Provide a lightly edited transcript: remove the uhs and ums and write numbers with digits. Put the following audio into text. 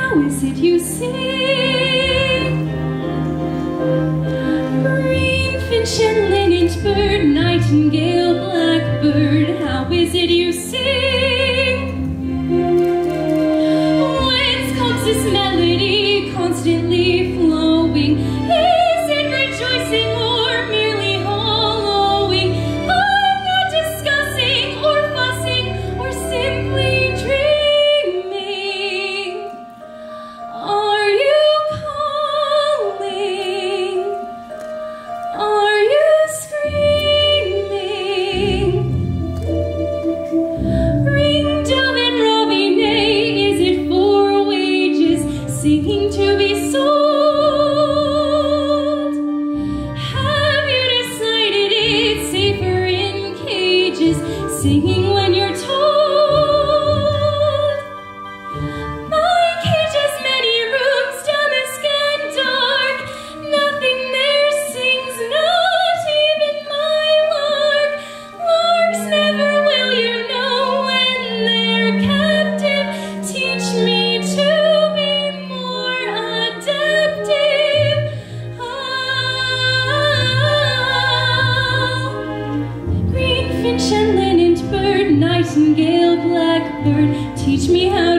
how is it you sing? Green finch and linnet bird, nightingale, blackbird, how is it you sing? Whence comes this melody constantly flowing? Is it rejoicing or merely hollowing? I'm not discussing or fussing or simply dreaming. Are you calling? Are you screaming? Ring, dove, and robinet, is it for wages, singing to be sold? Have you decided it's safer in cages, singing when you're told? My cage has many rooms, damask and dark. Nothing there sings, not even my lark. Larks never will, you know, when they're captive. Teach me to be more adaptive. Green finch and linnet bird, nightingale, blackbird, teach me how